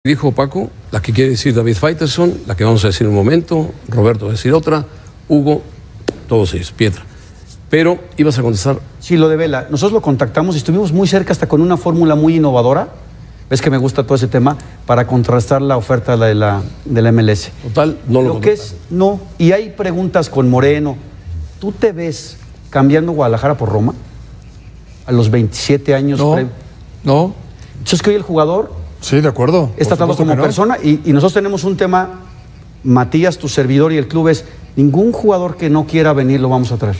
Dijo Paco, la que quiere decir David Faitelson, la que vamos a decir en un momento, Roberto va a decir otra, Hugo, todos ellos, Pietra. Pero ibas a contestar. Sí, lo de Vela. Nosotros lo contactamos y estuvimos muy cerca hasta con una fórmula muy innovadora. Ves que me gusta todo ese tema para contrastar la oferta de la MLS. Total, no lo que es, no. Y hay preguntas con Moreno. ¿Tú te ves cambiando Guadalajara por Roma? A los 27 años. No. Entonces que hoy el jugador... Sí, de acuerdo. Es tratado como persona y nosotros tenemos un tema, Matías, tu servidor y el club es, ningún jugador que no quiera venir lo vamos a traer.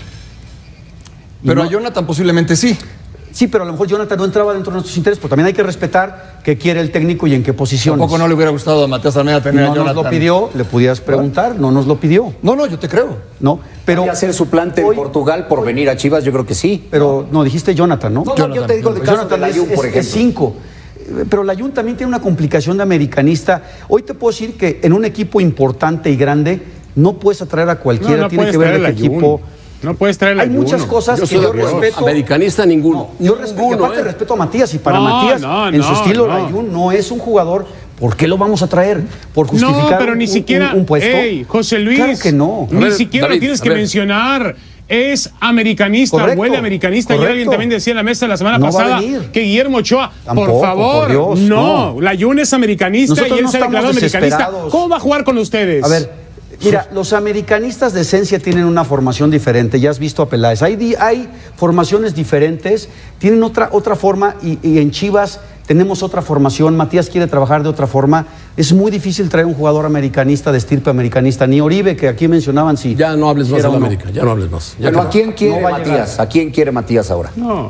Pero a Jonathan posiblemente sí. Sí, pero a lo mejor Jonathan no entraba dentro de nuestros intereses, pero también hay que respetar qué quiere el técnico y en qué posiciones. Tampoco no le hubiera gustado a Matías Almeida tener a Jonathan. No nos lo pidió, le pudieras preguntar, no nos lo pidió. No, yo te creo. No, pero... ¿Podría ser suplante en Portugal por venir a Chivas? Yo creo que sí. Pero no, dijiste Jonathan, ¿no? No, yo te digo de caso de Layún, por ejemplo. Es 5. Pero Layún también tiene una complicación de americanista. Hoy te puedo decir que en un equipo importante y grande no puedes atraer a cualquiera, no tiene que ver el equipo. No puedes traer Hay muchas cosas que yo respeto. Americanista ninguno. Yo respeto, aparte respeto a Matías y para Matías, en su estilo, Layún no es un jugador. ¿Por qué lo vamos a traer? ¿Por justificar no, pero ni siquiera, un puesto? José Luis, claro que no. Ni siquiera David, lo tienes que mencionar. Es americanista, huele americanista. Y alguien también decía en la mesa la semana pasada que Guillermo Ochoa, tampoco, por favor, por Dios, no. Layún es americanista. Nosotros y él se ha declarado americanista. ¿Cómo va a jugar con ustedes? A ver, mira, los americanistas de esencia tienen una formación diferente. Ya has visto a Peláez. Hay formaciones diferentes, tienen otra forma y en Chivas tenemos otra formación. Matías quiere trabajar de otra forma. Es muy difícil traer un jugador americanista, de estirpe americanista. Ni Oribe, que aquí mencionaban, sí. Ya no hables más de la América, ya no hables más. Bueno, ¿a quién quiere Matías? ¿A quién quiere Matías ahora?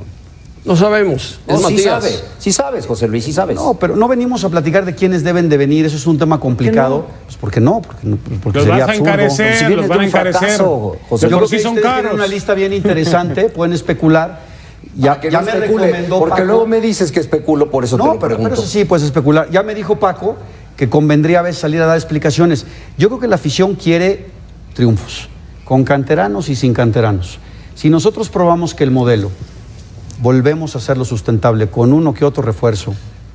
No sabemos. Es Matías. Sí sabes, José Luis, sí sabes. No, pero no venimos a platicar de quiénes deben de venir. Eso es un tema complicado. Pues porque no, porque los sería vas a absurdo. encarecer, los van a encarecer. José, yo creo que son ustedes caros. tienen una lista bien interesante, pueden especular. Ya no me especule, recomendó porque Paco. Luego me dices que especulo, por eso te lo pregunto. Pero eso sí, pues especular. Ya me dijo Paco que convendría a veces salir a dar explicaciones. Yo creo que la afición quiere triunfos, con canteranos y sin canteranos. Si nosotros probamos que el modelo volvemos a hacerlo sustentable con uno que otro refuerzo,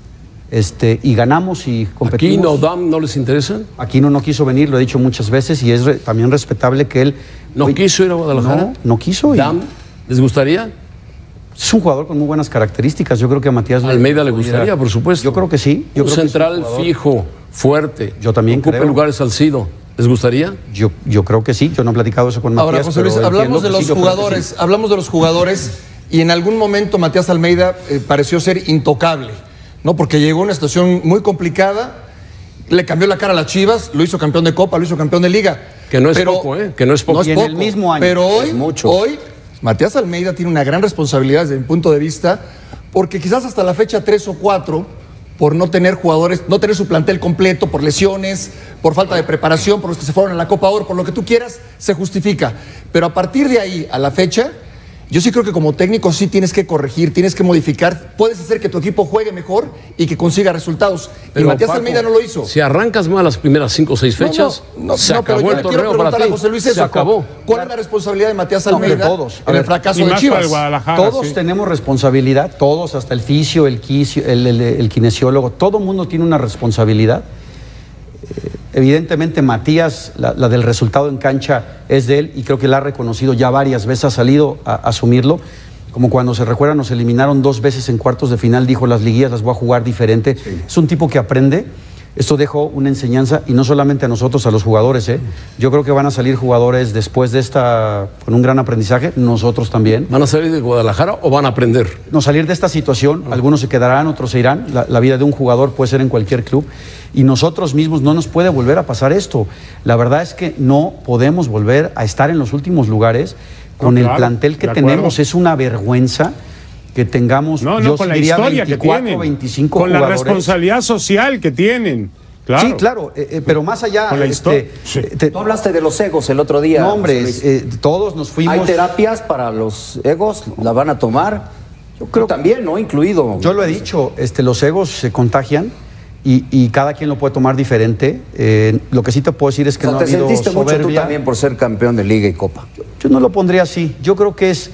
y ganamos y competimos. ¿Aquí no les interesa? Aquí no quiso venir, lo he dicho muchas veces, y es también respetable que él... ¿No quiso ir a Guadalajara? No quiso ir. ¿Dam les gustaría? Es un jugador con muy buenas características. Yo creo que a Matías Almeida le gustaría, por supuesto. Yo creo que sí. Un central fijo, fuerte. Yo también creo. Lugares Salcido. ¿Les gustaría? Yo creo que sí. Yo no he platicado eso con Matías. Ahora, José Luis, hablamos de los jugadores y en algún momento Matías Almeida pareció ser intocable, ¿no? Porque llegó a una situación muy complicada, le cambió la cara a las Chivas, lo hizo campeón de Copa, lo hizo campeón de Liga. Que no es poco, ¿eh? Que no es poco. No es poco. En el mismo año. Pero hoy Matías Almeida tiene una gran responsabilidad desde mi punto de vista, porque quizás hasta la fecha 3 o 4, por no tener jugadores, no tener su plantel completo, por lesiones, por falta de preparación, por los que se fueron a la Copa Oro, por lo que tú quieras, se justifica. Pero a partir de ahí, a la fecha, yo sí creo que como técnico sí tienes que corregir, tienes que modificar, puedes hacer que tu equipo juegue mejor y que consiga resultados. Pero y Matías Paco, Almeida no lo hizo. Si arrancas mal las primeras 5 o 6 fechas, se acabó el torneo para ti. José Luis, se acabó. ¿Cuál es la responsabilidad de Matías Almeida en el fracaso de Chivas? Todos tenemos responsabilidad, todos, hasta el fisio, el kinesiólogo, todo mundo tiene una responsabilidad. Evidentemente Matías, la del resultado en cancha es de él y creo que la ha reconocido ya varias veces, ha salido a asumirlo, como cuando se recuerda nos eliminaron 2 veces en cuartos de final, dijo las liguillas las voy a jugar diferente. Sí. Es un tipo que aprende, esto dejó una enseñanza y no solamente a nosotros, a los jugadores. Yo creo que van a salir jugadores después de esta con un gran aprendizaje, nosotros también. ¿Van a salir de Guadalajara o van a aprender? No, salir de esta situación, algunos se quedarán, otros se irán, la vida de un jugador puede ser en cualquier club. Y nosotros mismos no nos puede volver a pasar esto. La verdad es que no podemos volver a estar en los últimos lugares con el plantel que tenemos. Es una vergüenza que tengamos, yo con la diría, historia 24, que tienen, 25 con jugadores. la responsabilidad social que tienen. Claro. Sí, claro, pero más allá... Con la Tú hablaste de los egos el otro día. No, hombre, todos nos fuimos... ¿Hay terapias para los egos? ¿La van a tomar? Yo creo también, ¿no? Incluido. Yo lo he dicho, los egos se contagian. Y cada quien lo puede tomar diferente. Lo que sí te puedo decir es que no ha habido soberbia. ¿Te sentiste mucho tú también por ser campeón de Liga y Copa? Yo no lo pondría así. Yo creo que es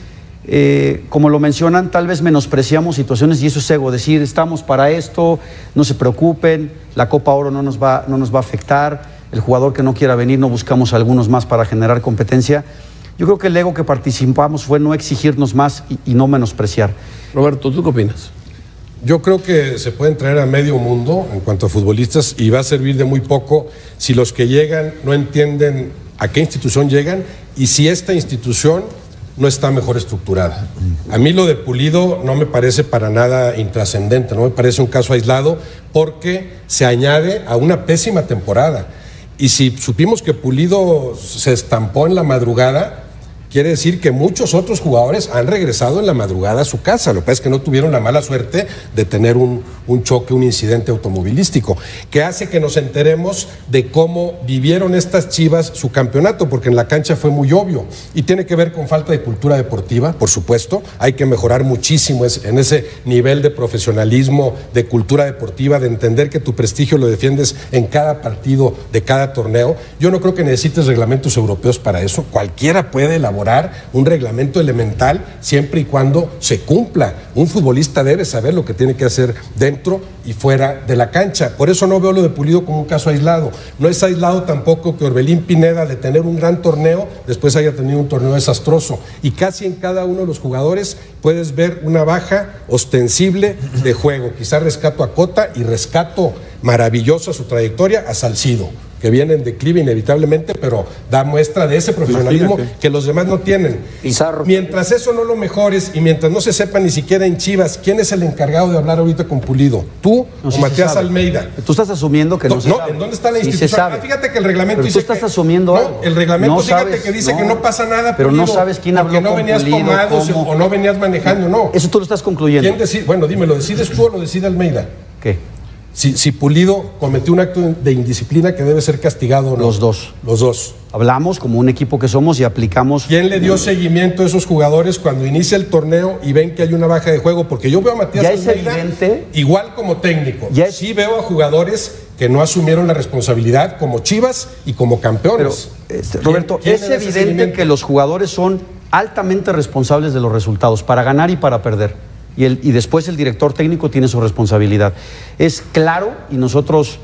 como lo mencionan, tal vez menospreciamos situaciones y eso es ego, decir, estamos para esto, no se preocupen, la Copa Oro no nos va a afectar, el jugador que no quiera venir no buscamos algunos más para generar competencia. Yo creo que el ego que participamos fue no exigirnos más y no menospreciar. Roberto, ¿tú qué opinas? Yo creo que se pueden traer a medio mundo en cuanto a futbolistas y va a servir de muy poco si los que llegan no entienden a qué institución llegan y si esta institución no está mejor estructurada. A mí lo de Pulido no me parece para nada intrascendente, no me parece un caso aislado porque se añade a una pésima temporada. Y si supimos que Pulido se estampó en la madrugada, quiere decir que muchos otros jugadores han regresado en la madrugada a su casa. Lo que pasa es que no tuvieron la mala suerte de tener un choque, un incidente automovilístico, que hace que nos enteremos de cómo vivieron estas Chivas su campeonato, porque en la cancha fue muy obvio. Y tiene que ver con falta de cultura deportiva, por supuesto. Hay que mejorar muchísimo en ese nivel de profesionalismo, de cultura deportiva, de entender que tu prestigio lo defiendes en cada partido de cada torneo. Yo no creo que necesites reglamentos europeos para eso. Cualquiera puede elaborar un reglamento elemental siempre y cuando se cumpla. Un futbolista debe saber lo que tiene que hacer dentro y fuera de la cancha. Por eso no veo lo de Pulido como un caso aislado. No es aislado tampoco que Orbelín Pineda, de tener un gran torneo, después haya tenido un torneo desastroso. Y casi en cada uno de los jugadores puedes ver una baja ostensible de juego. Quizá rescato a Cota y rescato maravillosa su trayectoria a Salcido, que viene en declive inevitablemente, pero da muestra de ese profesionalismo que los demás no tienen. Pizarro. Mientras eso no lo mejores y mientras no se sepa ni siquiera en Chivas quién es el encargado de hablar ahorita con Pulido, tú o Matías Almeida. Tú estás asumiendo que no se sabe. ¿En dónde está la Sí institución? se sabe. Fíjate que el reglamento Pero dice tú estás que, asumiendo algo. el reglamento No fíjate sabes, que dice no. que no pasa nada, Pero Pulido, no sabes quién habló porque no con venías Pulido, tomado cómo. o no venías manejando, no. Eso tú lo estás concluyendo. ¿Quién decide? Bueno, dime, ¿lo decides tú o lo decide Almeida? ¿Qué? Si Pulido cometió un acto de indisciplina que debe ser castigado o no. Los dos. Los dos. Hablamos como un equipo que somos y aplicamos. ¿Quién le dio seguimiento a esos jugadores cuando inicia el torneo y ven que hay una baja de juego? Porque yo veo a Matías Ya es Almeida evidente. igual como técnico. Ya es- Sí veo a jugadores que no asumieron la responsabilidad como Chivas y como Pero, campeones. Roberto, ¿Quién es le da ese evidente seguimiento? que los jugadores son altamente responsables de los resultados, para ganar y para perder. Y después el director técnico tiene su responsabilidad. Es claro, y nosotros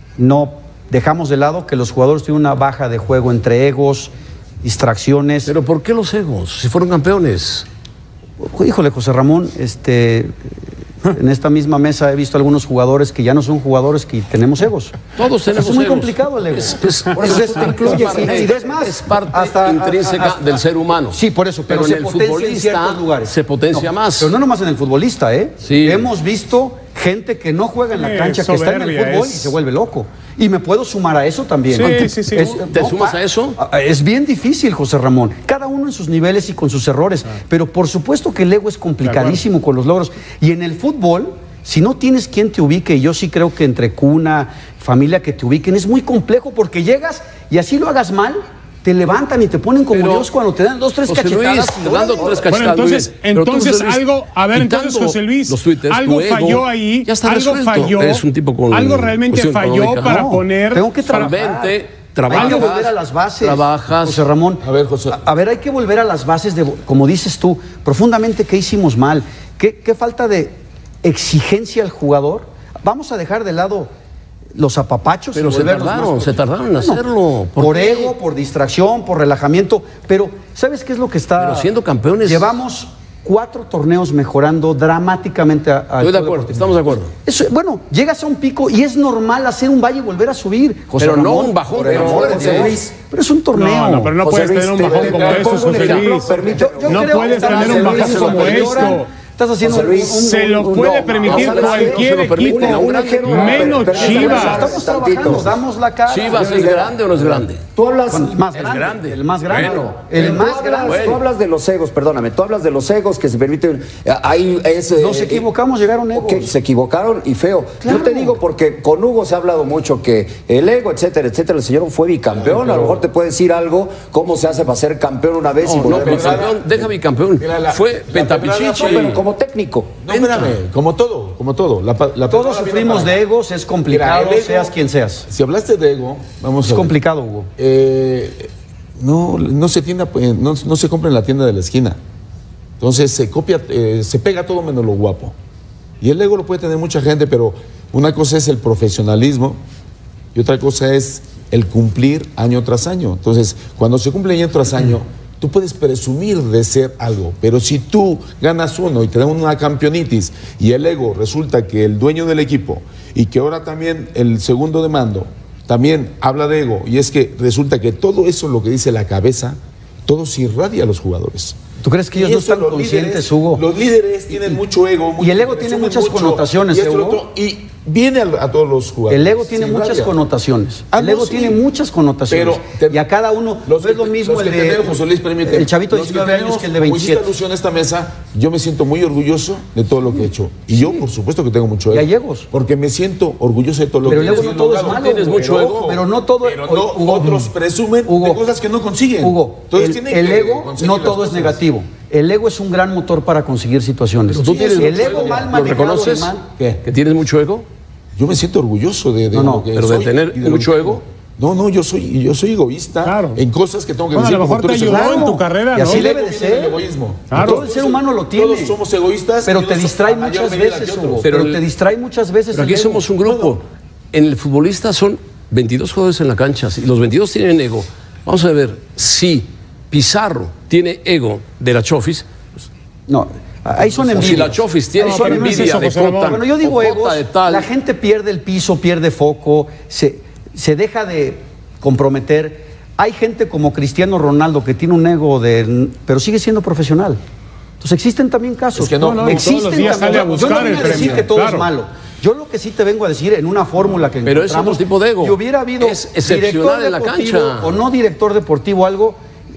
no dejamos de lado que los jugadores tienen una baja de juego entre egos, distracciones. Pero ¿por qué los egos? Si fueron campeones. Híjole, José Ramón, en esta misma mesa he visto algunos jugadores que ya no son jugadores, que tenemos egos. Todos tenemos Es muy egos. complicado el ego. Por eso Es parte- y es más, es parte hasta- intrínseca hasta- del ser humano. Sí, por eso, pero en se el potencia en futbolista ciertos lugares. se potencia más. Pero no nomás en el futbolista, ¿eh? Sí. Hemos visto gente que no juega en la cancha, que está en el soberbia, fútbol es- y se vuelve loco. Y me puedo sumar a eso también. Sí, sí. ¿Te sumas a eso? Es bien difícil, José Ramón. Cada uno en sus niveles y con sus errores. Pero por supuesto que el ego es complicadísimo con los logros. Y en el fútbol, si no tienes quien te ubique, y yo sí creo que entre cuna, familia que te ubiquen, es muy complejo porque llegas y así lo hagas mal, te levantan y te ponen como Pero, Dios cuando te dan 2, 3 José cachetadas. Luis, y te dando órale. 3 cachetadas. Bueno, muy entonces, bien. Pero tú, José Luis, algo, a ver, entonces, quitando José Luis, los tuites, algo tu ego, falló ahí, ya está algo resuelto. falló, Eres un tipo con algo realmente cuestión falló económica. para No, poner, tengo que trabajar. Vente, Hay trabajas. que volver a las bases. Trabajas. José Ramón. A ver, José. A ver, hay que volver a las bases de, como dices tú, profundamente qué hicimos mal, qué falta de exigencia al jugador. Vamos a dejar de lado los apapachos. Pero y se volvernos tardaron, más- se tardaron en Bueno, hacerlo. Por qué? ego, por distracción, por relajamiento. Pero, ¿sabes qué es lo que está? Pero siendo campeones- Llevamos 4 torneos mejorando dramáticamente al Estoy de Club acuerdo, Deportivo. estamos de acuerdo. Bueno, llegas a un pico y es normal hacer un valle y volver a subir. José Pero no Ramón. un bajón, Por por el amor amor de de Dios. Dios. Pero es un torneo. No, pero no José puedes Luis, tener un te- bajón te- como te eso, pongo un José ejemplo, Luis. permíteme. No creo puedes que tener estás un bajón haciendo como lo que lloran. esto. Estás haciendo José Luis, Se lo puede permitir no, cualquier se lo permite, equipo, no, un ejemplo, menos permíteme, Chivas. Estamos trabajando, damos la cara. ¿Chivas es grande o no es grande? Tú hablas... Más Es grande, grande. el más grande. Bueno. El más Tú grande. hablas, tú hablas de los egos, perdóname, tú hablas de los egos que se permiten. Ahí es. Nos equivocamos, llegaron egos. Ok, se equivocaron y feo. Claro. Yo te digo porque con Hugo se ha hablado mucho que el ego, etcétera, etcétera. El señor fue bicampeón. A lo mejor te puede decir algo, cómo se hace para ser campeón una vez y No, volver a bicampeón, deja bicampeón. Fue Pentapichichi. No, pero como técnico. No, espérame, como todo, como todo. Todos sufrimos de egos, es complicado, Mira, el ego- seas quien seas. Si hablaste de ego, vamos Es a ver. complicado, Hugo. No se compra en la tienda de la esquina. Entonces se copia, se pega todo menos lo guapo. Y el ego lo puede tener mucha gente, pero una cosa es el profesionalismo y otra cosa es el cumplir año tras año. Entonces, cuando se cumple año tras año, tú puedes presumir de ser algo, pero si tú ganas uno y te dan una campeonitis y el ego resulta que el dueño del equipo y que ahora también el segundo de mando también habla de ego, y es que resulta que todo eso, lo que dice la cabeza, todo se irradia a los jugadores. ¿Tú crees que ellos no están conscientes, Hugo? Los líderes tienen mucho ego. Y el ego tiene muchas connotaciones, Hugo. Y viene a todos los jugadores. El ego tiene muchas connotaciones. El ego tiene muchas connotaciones. Pero y a cada uno no es lo mismo el chavito de 19 años que el de 27. Alusión a esta mesa, yo me siento muy orgulloso de todo lo que he hecho. Y yo, por supuesto, que tengo mucho ego. Y hay egos. Porque me siento orgulloso de todo lo que he hecho. Pero el ego no todo es malo. Tienes mucho ego. Pero no todo. Otros presumen de cosas que no consiguen. Hugo, el ego no todo es negativo. El ego es un gran motor para conseguir situaciones. ¿Tú tienes el ego mal manejado, ¿lo reconoces? ¿Que tienes mucho ego? Yo me siento orgulloso de lo que pero soy, de tener mucho ego. No, yo soy egoísta en cosas que tengo que decir. A lo mejor te ayudó en tu carrera, y ¿no? así debe de ser. El egoísmo. Claro. Todo el ser humano lo tiene. Todos somos egoístas. Pero te distrae muchas veces, Hugo. Pero te distrae muchas veces. Pero aquí somos un grupo. En el futbolista son 22 jugadores en la cancha. Y los 22 tienen ego. Vamos a ver si Pizarro tiene ego de la Chofis. No, ahí son envidias. Si la Chofis tiene envidia de Cota, bueno, yo digo egos, la gente pierde el piso, pierde foco, se deja de comprometer. Hay gente como Cristiano Ronaldo que tiene un ego pero sigue siendo profesional. Entonces existen también casos. Es que no, existen todos los días sale a buscar yo no vengo a decir que todo claro. es malo. Yo lo que sí te vengo a decir en una fórmula que pero es otro tipo de ego. Si hubiera habido es excepcional en la cancha o no director deportivo algo,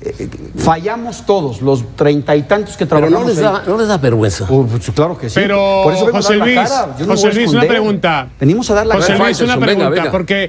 fallamos todos, los 30 y tantos que trabajamos. Pero no les da vergüenza. Pues, claro que sí. Pero, por eso José Luis, una pregunta. Venimos a dar la cara. José Luis, una pregunta, venga.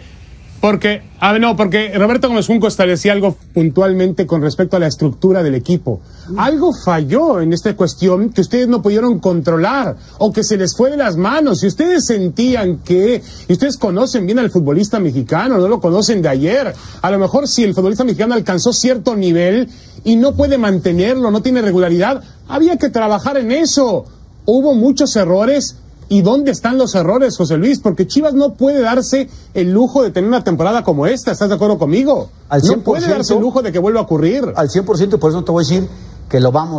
Porque Roberto Gómez Junco establecía algo puntualmente con respecto a la estructura del equipo. Algo falló en esta cuestión que ustedes no pudieron controlar o que se les fue de las manos. Si ustedes sentían y ustedes conocen bien al futbolista mexicano, no lo conocen de ayer, a lo mejor si el futbolista mexicano alcanzó cierto nivel y no puede mantenerlo, no tiene regularidad, había que trabajar en eso. Hubo muchos errores. ¿Y dónde están los errores, José Luis? Porque Chivas no puede darse el lujo de tener una temporada como esta. ¿Estás de acuerdo conmigo? No puede darse el lujo de que vuelva a ocurrir. Al 100%, por eso te voy a decir que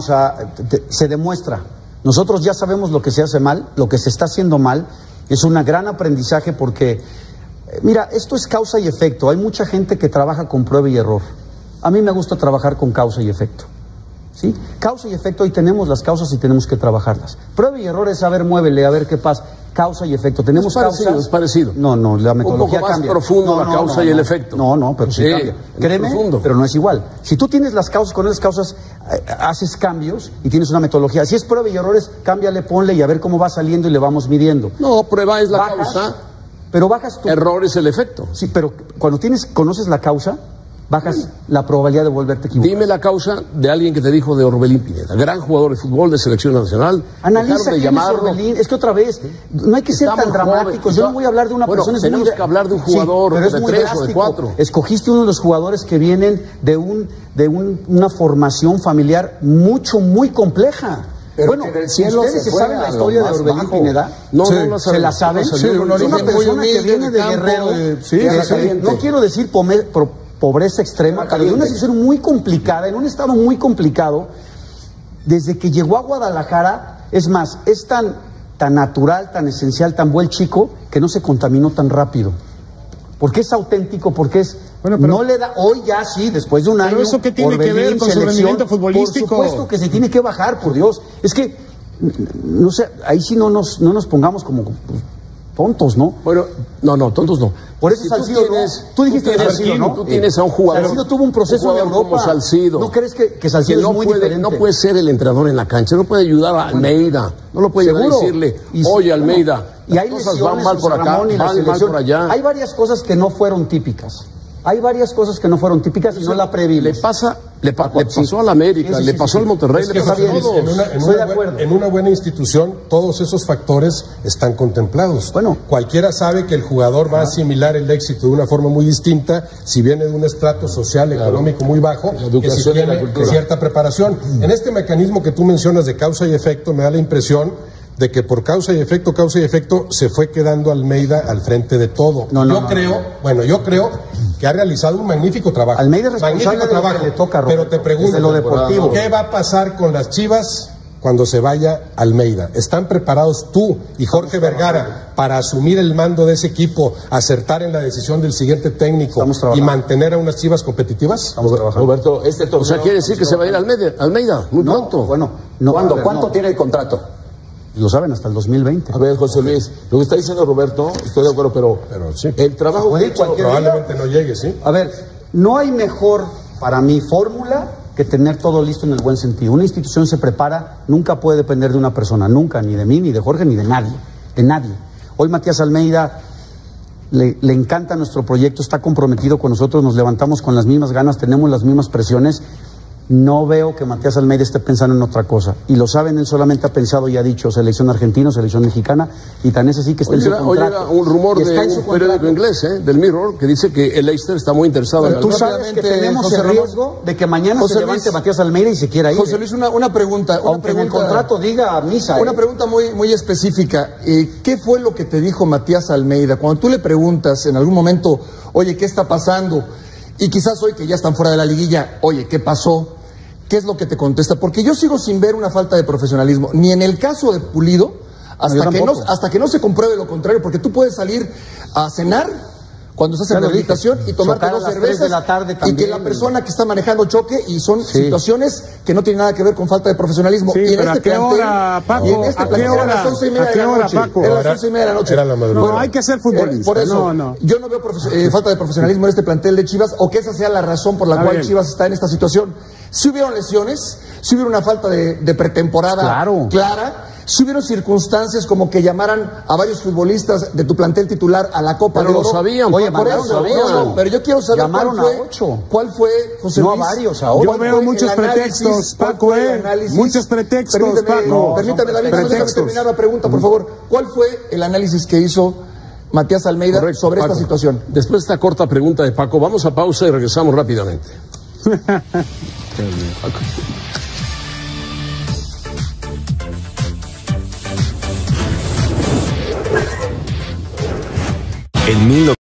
se demuestra. Nosotros ya sabemos lo que se hace mal, lo que se está haciendo mal. Es un gran aprendizaje porque, mira, esto es causa y efecto. Hay mucha gente que trabaja con prueba y error. A mí me gusta trabajar con causa y efecto. ¿Sí? Causa y efecto, hoy tenemos las causas y tenemos que trabajarlas. Prueba y error es, a ver, muévele, a ver qué pasa. Causa y efecto. Tenemos causas. Es parecido. No, la metodología un poco más cambia. Profundo la causa y el efecto. No, pero sí cambia. Créeme, pero no es igual. Si tú tienes las causas, con esas causas haces cambios y tienes una metodología. Si es prueba y errores, cámbiale, ponle y a ver cómo va saliendo y le vamos midiendo. No, prueba es la causa. Pero bajas tu... Error es el efecto. Sí, pero cuando conoces la causa, bajas la probabilidad de volverte equivocado. Dime la causa de alguien que te dijo de Orbelín Pineda, gran jugador de fútbol de selección nacional. Analiza quién es Orbelín. Es que otra vez, no hay que ser tan dramáticos. Yo no voy a hablar de una persona. Tenemos que hablar de un jugador, pero es de muy 3 drástico. o de 4. Escogiste uno de los jugadores que vienen de una formación familiar muy compleja. Pero bueno, ¿ustedes se saben la historia de Orbelín Pineda? No, ¿se la saben? Sí, una persona que viene de Guerrero. No quiero decir pobreza extrema, pero de una situación muy complicada, en un estado muy complicado. Desde que llegó a Guadalajara, es más, es tan natural, tan esencial, tan buen chico, que no se contaminó tan rápido. Porque es auténtico, porque es... Bueno, pero, no le da... Hoy ya sí, después de un año... ¿Eso qué tiene que ver con su rendimiento futbolístico? Por supuesto que se tiene que bajar, por Dios. Es que, no sé, ahí sí no nos pongamos como... tontos, ¿no? Bueno, no, tontos no. Por eso Salcido, tú dijiste Salcido, ¿no? Tú tienes a un jugador. Salcido tuvo un proceso en Europa. Como Salcido. ¿No crees que Salcido no es muy puede, diferente? No puede ser el entrenador en la cancha, no puede ayudar a Almeida, no lo puede ayudar a decirle, oye Almeida, y hay las cosas lesiones, van mal por acá, Ramón, y van mal por allá. Hay varias cosas que no fueron típicas. Hay varias cosas que no fueron típicas y no la previmos. Le pasó a la América, le pasó al Monterrey, Es que le pasó a José Luis, todos. Estoy de acuerdo. en una buena institución, todos esos factores están contemplados. Bueno. Cualquiera sabe que el jugador va a asimilar el éxito de una forma muy distinta si viene de un estrato social, económico muy bajo, La educación que si y la tiene cultura. cierta preparación. En este mecanismo que tú mencionas de causa y efecto, me da la impresión de que por causa y efecto, se fue quedando Almeida al frente de todo. Yo creo que ha realizado un magnífico trabajo. Almeida es responsable de lo que le toca, Roberto, pero te pregunto, desde lo deportivo. ¿qué va a pasar con las Chivas cuando se vaya Almeida? ¿Están preparados tú y Jorge Vergara para asumir el mando de ese equipo, acertar en la decisión del siguiente técnico y mantener a unas Chivas competitivas? Estamos trabajando. Roberto, este torneo... O sea, quiere decir que se va a ir Almeida muy pronto. Bueno, no. ¿Cuándo? A ver, ¿Cuánto no. tiene el contrato? Lo saben, hasta el 2020. A ver, José Luis, lo que está diciendo Roberto, estoy de acuerdo, pero sí. el trabajo Puede que ha hecho... cualquier- Probablemente no llegue, ¿sí? A ver, no hay mejor para mí fórmula que tener todo listo en el buen sentido. Una institución se prepara, nunca puede depender de una persona, nunca, ni de mí, ni de Jorge, ni de nadie. Hoy Matías Almeida le encanta nuestro proyecto, está comprometido con nosotros, nos levantamos con las mismas ganas, tenemos las mismas presiones. No veo que Matías Almeida esté pensando en otra cosa. Y lo saben, él solamente ha pensado y ha dicho selección argentina, selección mexicana, y tan es así que está en su Hoy contrato. llega un rumor Y está de en su un periódico contrato. inglés, del Mirror, que dice que el Leicester está muy interesado en Tú Almeida. sabes que Rápidamente, tenemos José el Ramón. riesgo de que mañana José se levante Luis. Matías Almeida y se quiera ir. José Luis, una pregunta. Aunque en el contrato diga misa. Una pregunta muy específica. ¿Qué fue lo que te dijo Matías Almeida? Cuando tú le preguntas en algún momento, oye, ¿qué está pasando? Y quizás hoy que ya están fuera de la liguilla, oye, ¿qué pasó? ¿Qué es lo que te contesta? Porque yo sigo sin ver una falta de profesionalismo, ni en el caso de Pulido, hasta que no se compruebe lo contrario, porque tú puedes salir a cenar cuando estás en rehabilitación y tomarte Chocar a 2 las 3 cervezas de la tarde y que también. la persona que está manejando choque y son situaciones que no tienen nada que ver con falta de profesionalismo. Sí, y en pero este ¿a qué plantel, hora, Paco? y en este ¿A qué plantel hora? eran las 11:30 ¿A qué de la hora, noche. Paco? Eran las 11:30 de la noche. Era la madrugada. No, hay que ser futbolista. Por eso, No. yo no veo falta de profesionalismo en este plantel de Chivas, o que esa sea la razón por la cual bien. Chivas está en esta situación. Si hubieron lesiones, si hubiera una falta de pretemporada clara, si hubieron circunstancias como que llamaran a varios futbolistas de tu plantel titular a la Copa Pero de lo Oro. sabían, Oye, Paco, por lo eso, sabían. pero yo quiero saber Llamaron cuál fue, a 8. cuál fue, José No a Luis, varios, a 8. Yo cuál veo fue el muchos análisis, pretextos, cuál Paco, fue el análisis. muchos pretextos, Permíteme, Paco. permítame, David, déjame Pretextos. terminar la pregunta, por favor. ¿Cuál fue el análisis que hizo Matías Almeida Correcto, sobre Paco. esta situación? Después de esta corta pregunta de Paco, vamos a pausa y regresamos rápidamente. En